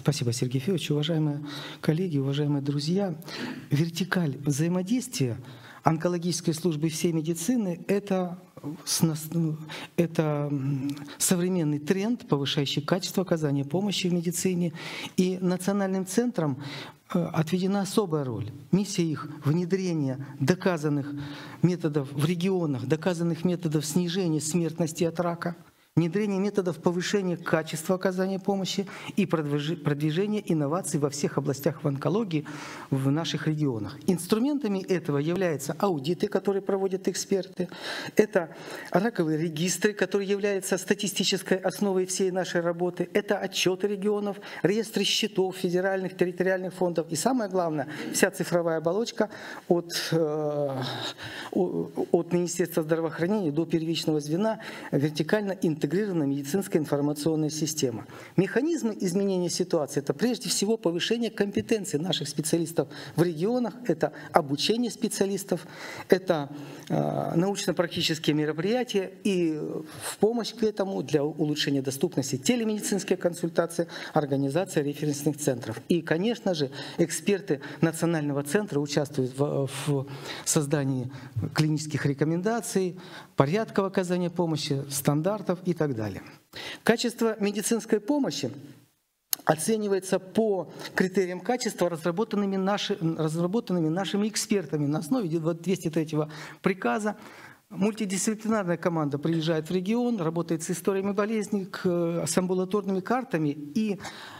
Спасибо, Сергей Федорович. Уважаемые коллеги, уважаемые друзья, вертикаль взаимодействия онкологической службы всей медицины — это современный тренд, повышающий качество оказания помощи в медицине. И национальным центрам отведена особая роль. Миссия их — внедрение доказанных методов в регионах, доказанных методов снижения смертности от рака, внедрение методов повышения качества оказания помощи и продвижение инноваций во всех областях в онкологии в наших регионах. Инструментами этого являются аудиты, которые проводят эксперты, это раковые регистры, которые являются статистической основой всей нашей работы, это отчеты регионов, реестры счетов федеральных, территориальных фондов и, самое главное, вся цифровая оболочка от Министерства здравоохранения до первичного звена, вертикально интегрированная медицинская информационная система. Механизмы изменения ситуации — это прежде всего повышение компетенции наших специалистов в регионах, это обучение специалистов, это научно-практические мероприятия и в помощь к этому для улучшения доступности телемедицинской консультации, организация референсных центров. И, конечно же, эксперты Национального центра участвуют в создании клинических рекомендаций, порядков оказания помощи, стандартов и так далее. Качество медицинской помощи оценивается по критериям качества, разработанными нашими экспертами на основе 203-го приказа. Мультидисциплинарная команда приезжает в регион, работает с историями болезней, с амбулаторными картами, и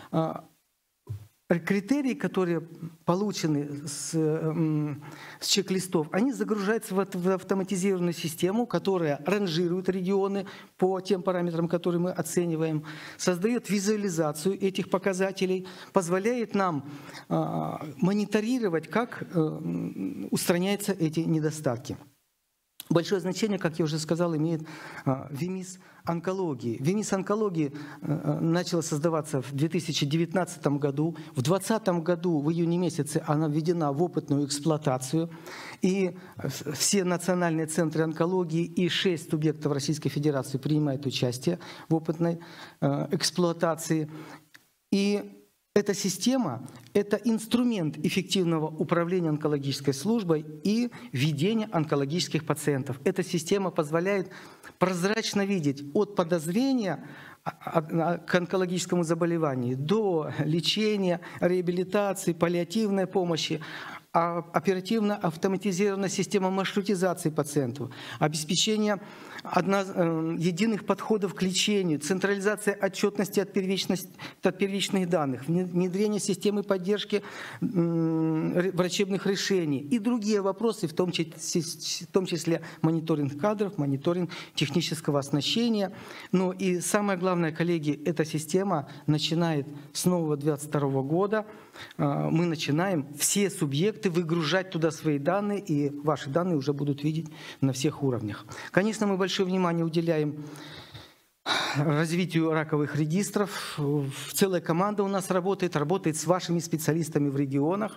критерии, которые получены с чек-листов, они загружаются в автоматизированную систему, которая ранжирует регионы по тем параметрам, которые мы оцениваем, создает визуализацию этих показателей, позволяет нам мониторировать, как устраняются эти недостатки. Большое значение, как я уже сказал, имеет ВИМИС онкологии. ВИМИС онкологии начала создаваться в 2019 году. В 2020 году, в июне месяце, она введена в опытную эксплуатацию. И все национальные центры онкологии и 6 субъектов Российской Федерации принимают участие в опытной эксплуатации. И эта система — это инструмент эффективного управления онкологической службой и ведения онкологических пациентов. Эта система позволяет прозрачно видеть от подозрения к онкологическому заболеванию до лечения, реабилитации, паллиативной помощи, оперативно автоматизированная система маршрутизации пациентов, обеспечение единых подходов к лечению, централизация отчетности от первичных данных, внедрение системы поддержки врачебных решений и другие вопросы, в том числе мониторинг кадров, мониторинг технического оснащения. Но и самое главное, коллеги, эта система начинает с нового 2022 года. Мы начинаем все субъекты выгружать туда свои данные, и ваши данные уже будут видеть на всех уровнях. Конечно, мы большое внимание уделяем развитию раковых регистров. Целая команда у нас работает с вашими специалистами в регионах.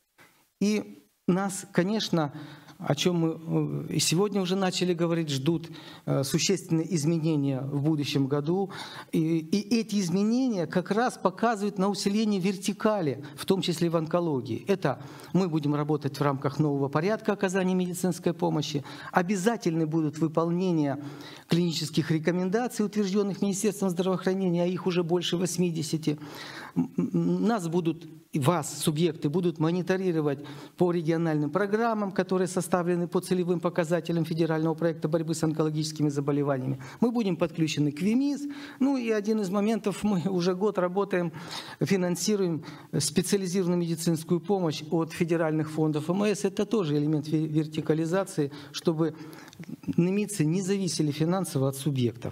И нас, конечно, о чем мы и сегодня уже начали говорить, ждут существенные изменения в будущем году. И эти изменения как раз показывают на усиление вертикали, в том числе в онкологии. Это мы будем работать в рамках нового порядка оказания медицинской помощи. Обязательны будут выполнение клинических рекомендаций, утвержденных Министерством здравоохранения, а их уже больше 80. Вас, субъекты, будут мониторировать по региональным программам, которые составлены по целевым показателям федерального проекта борьбы с онкологическими заболеваниями. Мы будем подключены к ВИМИС. Ну и один из моментов, мы уже год работаем, финансируем специализированную медицинскую помощь от федеральных фондов МС. Это тоже элемент вертикализации, чтобы немцы не зависели финансово от субъектов.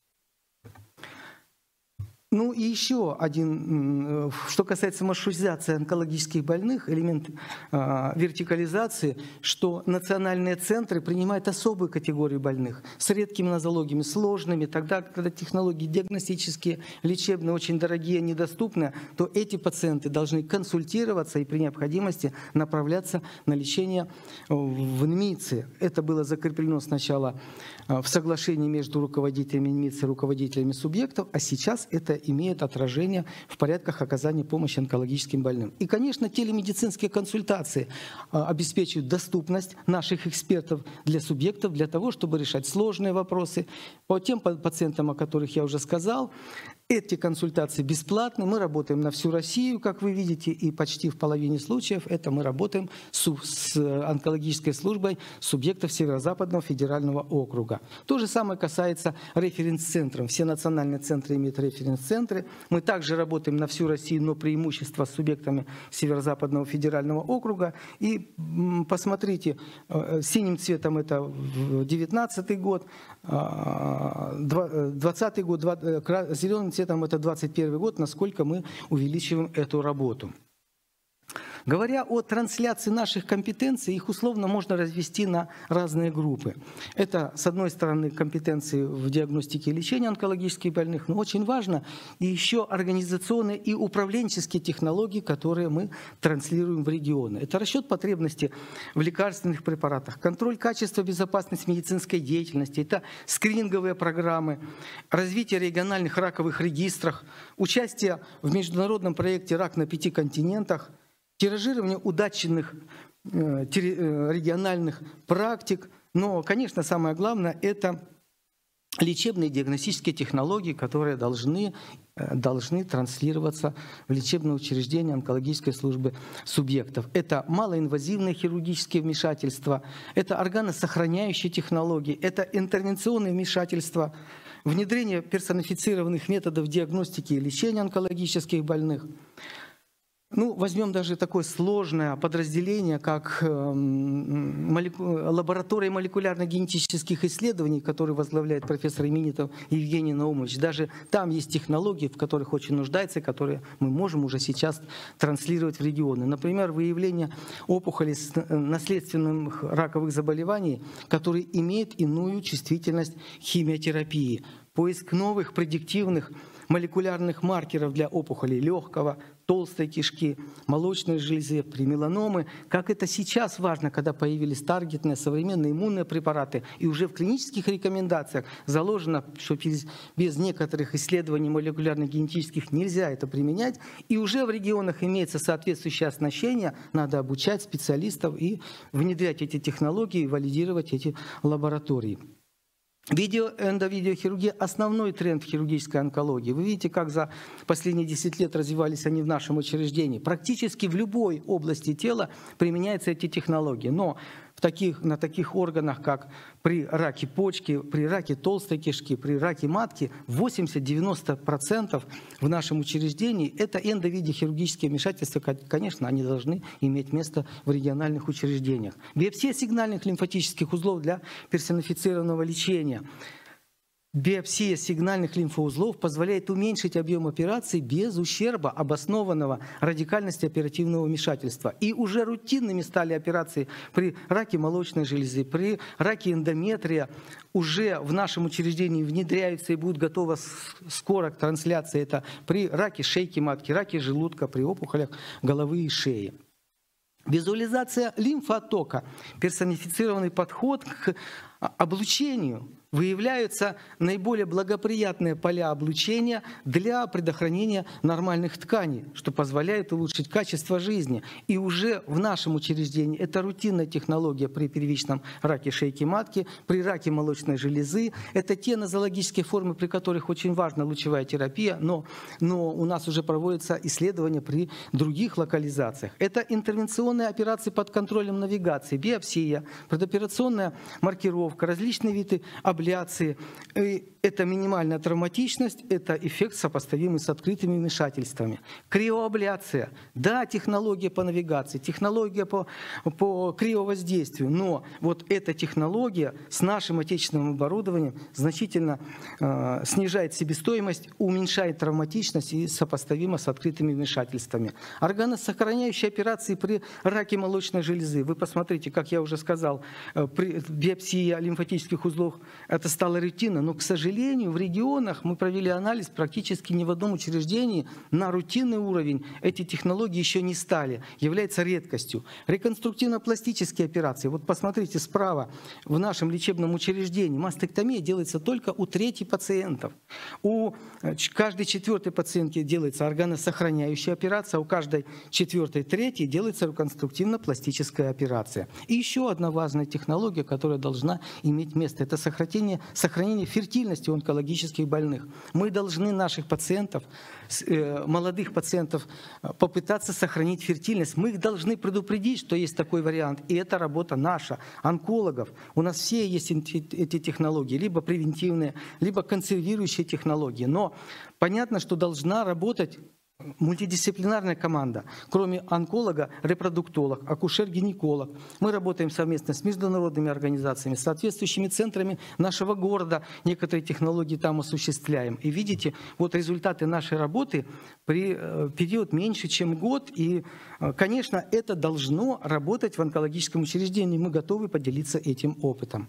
Ну и еще один, что касается маршрутизации онкологических больных, элемент вертикализации, что национальные центры принимают особую категорию больных с редкими нозологиями, сложными. Тогда, когда технологии диагностические, лечебные очень дорогие, недоступны, то эти пациенты должны консультироваться и при необходимости направляться на лечение в НМИЦи. Это было закреплено сначала в соглашении между руководителями НМИЦ и руководителями субъектов, а сейчас это это имеет отражение в порядках оказания помощи онкологическим больным. И, конечно, телемедицинские консультации обеспечивают доступность наших экспертов для субъектов, для того, чтобы решать сложные вопросы. По тем пациентам, о которых я уже сказал, эти консультации бесплатны. Мы работаем на всю Россию, как вы видите, и почти в половине случаев это мы работаем с онкологической службой субъектов Северо-Западного федерального округа. То же самое касается референс-центров. Все национальные центры имеют референс-центры. Мы также работаем на всю Россию, но преимущество с субъектами Северо-Западного федерального округа. И посмотрите, синим цветом это 2019 год, 2020 год, зеленым цветом это 2021 год, насколько мы увеличиваем эту работу. Говоря о трансляции наших компетенций, их условно можно развести на разные группы. Это, с одной стороны, компетенции в диагностике и лечении онкологических больных, но очень важно и еще организационные и управленческие технологии, которые мы транслируем в регионы. Это расчет потребностей в лекарственных препаратах, контроль качества, безопасности медицинской деятельности, это скрининговые программы, развитие региональных раковых регистров, участие в международном проекте «Рак на 5 континентах», тиражирование удачных региональных практик. Но, конечно, самое главное – это лечебные диагностические технологии, которые должны транслироваться в лечебные учреждения онкологической службы субъектов. Это малоинвазивные хирургические вмешательства, это органосохраняющие технологии, это интервенционные вмешательства, внедрение персонифицированных методов диагностики и лечения онкологических больных. Ну, возьмем даже такое сложное подразделение, как лаборатория молекулярно-генетических исследований, которую возглавляет профессор эмеритов Евгений Наумович. Даже там есть технологии, в которых очень нуждается, которые мы можем уже сейчас транслировать в регионы. Например, выявление опухолей с наследственных раковых заболеваний, которые имеют иную чувствительность химиотерапии. Поиск новых предиктивных молекулярных маркеров для опухолей легкого, толстой кишки, молочной железы, при меланомы. Как это сейчас важно, когда появились таргетные современные иммунные препараты. И уже в клинических рекомендациях заложено, что без некоторых исследований молекулярно-генетических нельзя это применять. И уже в регионах имеется соответствующее оснащение. Надо обучать специалистов и внедрять эти технологии, валидировать эти лаборатории. Эндовидеохирургия – основной тренд в хирургической онкологии. Вы видите, как за последние 10 лет развивались они в нашем учреждении. Практически в любой области тела применяются эти технологии. Но на таких органах, как при раке почки, при раке толстой кишки, при раке матки, 80-90% в нашем учреждении – это эндовидеохирургические вмешательства. Конечно, они должны иметь место в региональных учреждениях. Биопсия сигнальных лимфатических узлов для персонифицированного лечения. Биопсия сигнальных лимфоузлов позволяет уменьшить объем операций без ущерба обоснованного радикальности оперативного вмешательства. И уже рутинными стали операции при раке молочной железы, при раке эндометрия. Уже в нашем учреждении внедряются и будут готовы скоро к трансляции. Это при раке шейки матки, раке желудка, при опухолях головы и шеи. Визуализация лимфотока, персонифицированный подход к облучению. Выявляются наиболее благоприятные поля облучения для предохранения нормальных тканей, что позволяет улучшить качество жизни. И уже в нашем учреждении это рутинная технология при первичном раке шейки матки, при раке молочной железы. Это те нозологические формы, при которых очень важна лучевая терапия, но у нас уже проводятся исследования при других локализациях. Это интервенционные операции под контролем навигации, биопсия, предоперационная маркировка, различные виды абляции. Это минимальная травматичность, это эффект, сопоставимый с открытыми вмешательствами. Криоабляция, да, технология по навигации, технология по криовоздействию, но вот эта технология с нашим отечественным оборудованием значительно снижает себестоимость, уменьшает травматичность и сопоставима с открытыми вмешательствами. Органосохраняющие операции при раке молочной железы. Вы посмотрите, как я уже сказал, биопсия лимфатических узлов это стало рутиной, но, к сожалению, в регионах мы провели анализ, практически ни в одном учреждении на рутинный уровень эти технологии еще не стали, является редкостью. Реконструктивно-пластические операции, вот посмотрите справа, в нашем лечебном учреждении мастектомия делается только у трети пациентов. У каждой четвертой пациентки делается органосохраняющая операция, а у каждой четвертой трети делается реконструктивно-пластическая операция. И еще одна важная технология, которая должна иметь место, это сохранение фертильности у онкологических больных. Мы должны наших пациентов, молодых пациентов, попытаться сохранить фертильность. Мы их должны предупредить, что есть такой вариант. И это работа наша, онкологов. У нас все есть эти технологии, либо превентивные, либо консервирующие технологии. Но понятно, что должна работать мультидисциплинарная команда. Кроме онколога, репродуктолог, акушер-гинеколог. Мы работаем совместно с международными организациями, с соответствующими центрами нашего города. Некоторые технологии там осуществляем. И видите, вот результаты нашей работы при период меньше, чем год. И, конечно, это должно работать в онкологическом учреждении. Мы готовы поделиться этим опытом.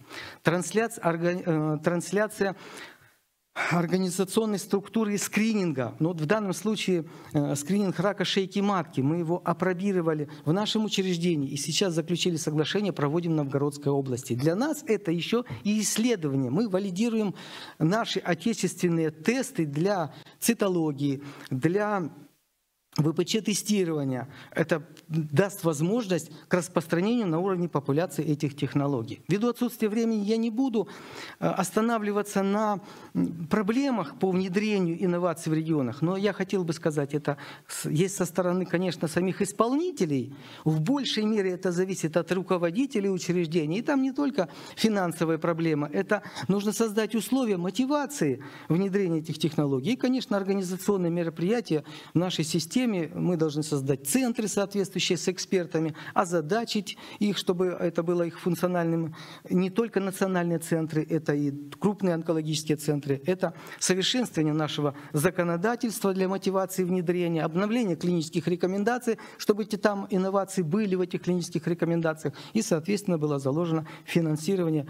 Трансляция организационной структуры и скрининга. Но вот в данном случае скрининг рака шейки матки. Мы его апробировали в нашем учреждении и сейчас заключили соглашение, проводим в Новгородской области. Для нас это еще и исследование. Мы валидируем наши отечественные тесты для цитологии, для ВПЧ-тестирования. Это даст возможность к распространению на уровне популяции этих технологий. Ввиду отсутствия времени я не буду останавливаться на проблемах по внедрению инноваций в регионах, но я хотел бы сказать, это есть со стороны, конечно, самих исполнителей. В большей мере это зависит от руководителей учреждений. И там не только финансовая проблема, это нужно создать условия мотивации внедрения этих технологий. И, конечно, организационные мероприятия в нашей системе. Мы должны создать центры, соответствующие с экспертами, озадачить их, чтобы это было их функциональным. Не только национальные центры, это и крупные онкологические центры, это совершенствование нашего законодательства для мотивации внедрения, обновление клинических рекомендаций, чтобы эти там инновации были в этих клинических рекомендациях, и, соответственно, было заложено финансирование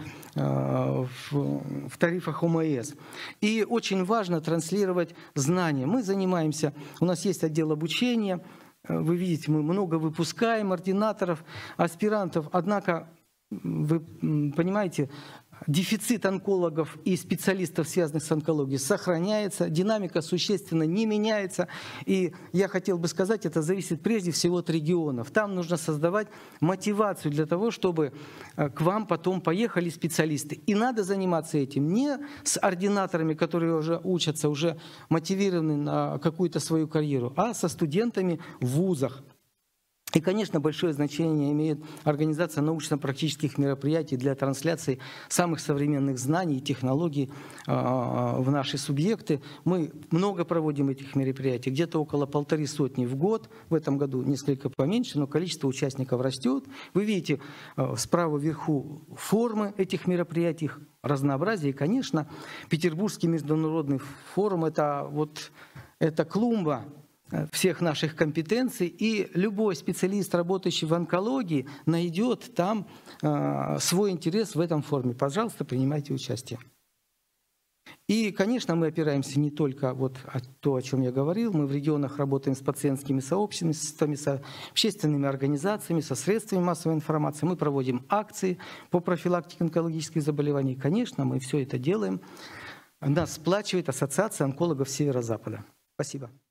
в тарифах ОМС. И очень важно транслировать знания. Мы занимаемся, у нас есть отдел обучения, вы видите, мы много выпускаем ординаторов, аспирантов, однако, вы понимаете, дефицит онкологов и специалистов, связанных с онкологией, сохраняется, динамика существенно не меняется. И я хотел бы сказать, это зависит прежде всего от регионов. Там нужно создавать мотивацию для того, чтобы к вам потом поехали специалисты. И надо заниматься этим не с ординаторами, которые уже учатся, уже мотивированы на какую-то свою карьеру, а со студентами в вузах. И, конечно, большое значение имеет организация научно-практических мероприятий для трансляции самых современных знаний и технологий в наши субъекты. Мы много проводим этих мероприятий, где-то около 150 в год. В этом году несколько поменьше, но количество участников растет. Вы видите справа вверху формы этих мероприятий, разнообразие. И, конечно, Петербургский международный форум – это клумба всех наших компетенций, и любой специалист, работающий в онкологии, найдет там свой интерес в этом форуме. Пожалуйста, принимайте участие. И, конечно, мы опираемся не только о то, о чем я говорил, мы в регионах работаем с пациентскими сообществами, с общественными организациями, со средствами массовой информации, мы проводим акции по профилактике онкологических заболеваний. Конечно, мы все это делаем. Нас сплачивает Ассоциация онкологов Северо-Запада. Спасибо.